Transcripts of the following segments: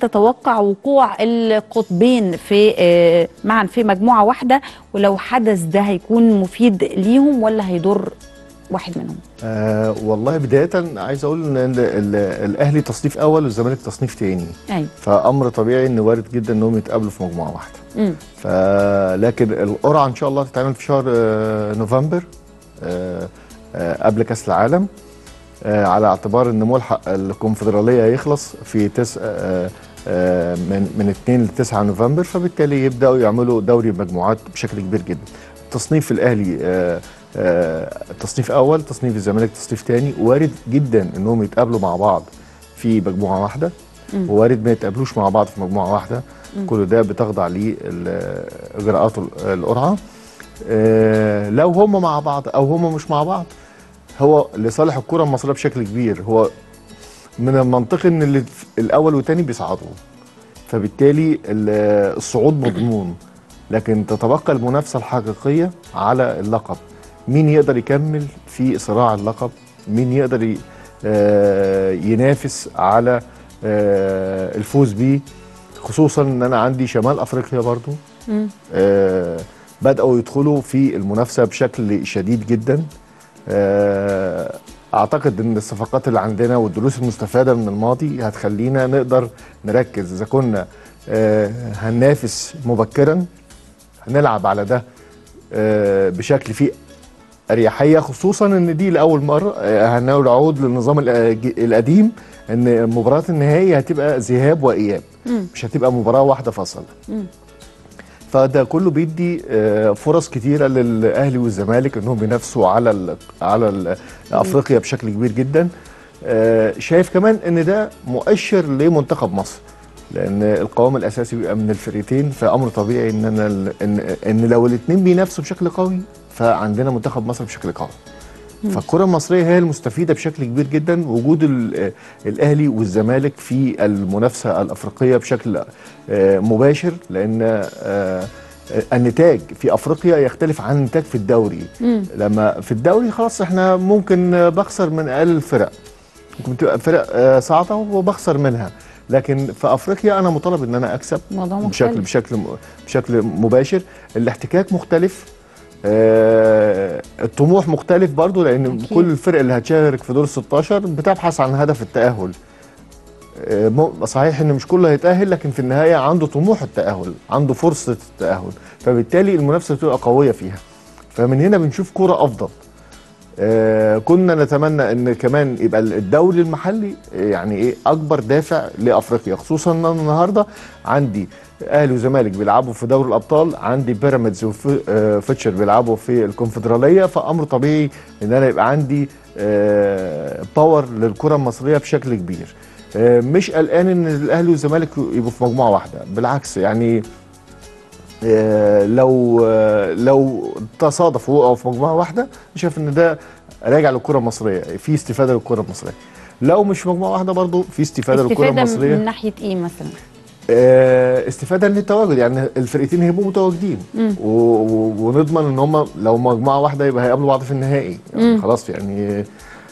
تتوقع وقوع القطبين في معا في مجموعة واحدة؟ ولو حدث ده هيكون مفيد ليهم ولا هيضر واحد منهم؟ والله بداية عايز اقول ان الاهلي تصنيف اول والزمالك تصنيف تاني. أيوة. فامر طبيعي ان وارد جدا انهم يتقابلوا في مجموعة واحدة. لكن القرعة ان شاء الله تتعمل في شهر نوفمبر قبل كاس العالم، على اعتبار ان ملحق الكونفدرالية يخلص في من 2 ل 9 نوفمبر، فبالتالي يبداوا يعملوا دوري مجموعات بشكل كبير جدا. تصنيف الاهلي تصنيف اول، تصنيف الزمالك تصنيف ثاني، وارد جدا انهم يتقابلوا مع بعض في مجموعه واحده، ووارد ما يتقابلوش مع بعض في مجموعه واحده. كل ده بتخضع لاجراءات القرعه. لو هم مع بعض او هم مش مع بعض، هو لصالح الكره المصريه بشكل كبير. هو من المنطقي ان اللي الاول والثاني بيصعدوا، فبالتالي الصعود مضمون، لكن تتبقى المنافسه الحقيقيه على اللقب. مين يقدر يكمل في صراع اللقب؟ مين يقدر ينافس على الفوز بيه؟ خصوصا ان انا عندي شمال افريقيا برضو بدأوا يدخلوا في المنافسه بشكل شديد جدا. اعتقد ان الصفقات اللي عندنا والدروس المستفاده من الماضي هتخلينا نقدر نركز اذا كنا هننافس مبكرا، هنلعب على ده بشكل فيه اريحيه، خصوصا ان دي لاول مره هنعود للنظام القديم، ان مباراه النهائي هتبقى ذهاب واياب، مش هتبقى مباراه واحده فاصله. فده كله بيدي فرص كتيره للاهلي والزمالك انهم ينافسوا على افريقيا بشكل كبير جدا. شايف كمان ان ده مؤشر لمنتخب مصر، لان القوام الاساسي بيبقى من الفريقين، فامر طبيعي ان لو الاثنين بينافسوا بشكل قوي فعندنا منتخب مصر بشكل قوي. فالكره المصريه هي المستفيده بشكل كبير جدا وجود الاهلي والزمالك في المنافسه الافريقيه بشكل مباشر، لان النتاج في افريقيا يختلف عن النتاج في الدوري. لما في الدوري خلاص احنا ممكن بخسر من اقل الفرق، ممكن تبقى فرق صاعده وبخسر منها، لكن في افريقيا انا مطالب ان انا اكسب بشكل مباشر. الاحتكاك مختلف، الطموح مختلف برضو، لان أكيد. كل الفرق اللي هتشارك في دور 16 بتبحث عن هدف التأهل. صحيح ان مش كله هيتأهل، لكن في النهاية عنده طموح التأهل، عنده فرصة التأهل، فبالتالي المنافسة بتبقى قوية فيها. فمن هنا بنشوف كرة افضل. كنا نتمنى ان كمان يبقى الدوري المحلي يعني ايه اكبر دافع لافريقيا، خصوصا ان النهارده عندي اهلي وزمالك بيلعبوا في دوري الابطال، عندي بيراميدز وفيتشر بيلعبوا في الكونفدراليه، فامر طبيعي ان انا يبقى عندي باور للكره المصريه بشكل كبير. مش قلقان ان الاهلي والزمالك يبقوا في مجموعه واحده، بالعكس يعني لو تصادفوا وقعوا في مجموعه واحده، شايف ان ده راجع للكره المصريه، في استفاده للكره المصريه. لو مش في مجموعه واحده برضو في استفاده للكره المصريه. من ناحيه ايه مثلا؟ استفاده للتواجد، يعني الفرقتين هيبقوا متواجدين ونضمن ان هم لو مجموعه واحده يبقى هيقابلوا بعض في النهائي. يعني خلاص يعني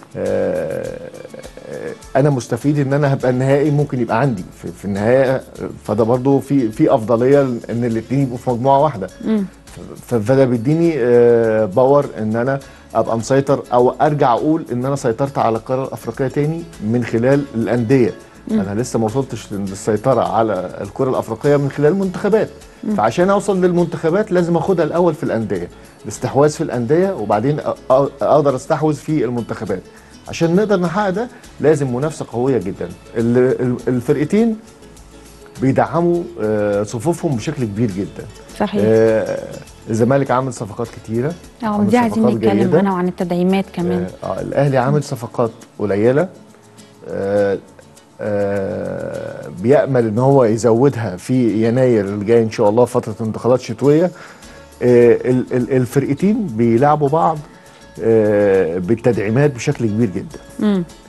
انا مستفيد ان انا هبقى النهائي ممكن يبقى عندي في النهايه، فده برضو في افضليه ان الاثنين يبقوا في مجموعه واحده. فده بيديني باور ان انا ابقى مسيطر، او ارجع اقول ان انا سيطرت على القاره الافريقيه تاني من خلال الانديه. انا لسه ما وصلتش للسيطره على الكره الافريقيه من خلال المنتخبات، فعشان اوصل للمنتخبات لازم اخدها الاول في الانديه، الاستحواذ في الانديه، وبعدين اقدر استحوذ في المنتخبات. عشان نقدر نحقق ده لازم منافسه قويه جدا. الفرقتين بيدعموا صفوفهم بشكل كبير جدا. صحيح. الزمالك عامل صفقات كتيره، دي عايزين نتكلم عنها وعن التدعيمات كمان. الاهلي عامل صفقات قليله، بيأمل ان هو يزودها في يناير اللي جاي ان شاء الله، فتره انتقالات شتويه. الفرقتين بيلعبوا بعض بالتدعيمات بشكل كبير جدا.